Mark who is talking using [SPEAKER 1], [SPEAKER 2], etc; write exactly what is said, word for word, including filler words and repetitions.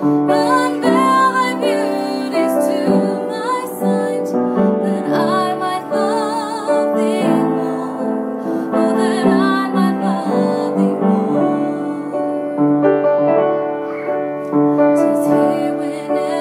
[SPEAKER 1] Unveil thy beauties to my sight, that I might love thee more, oh, that I might love thee more. 'Tis here whenever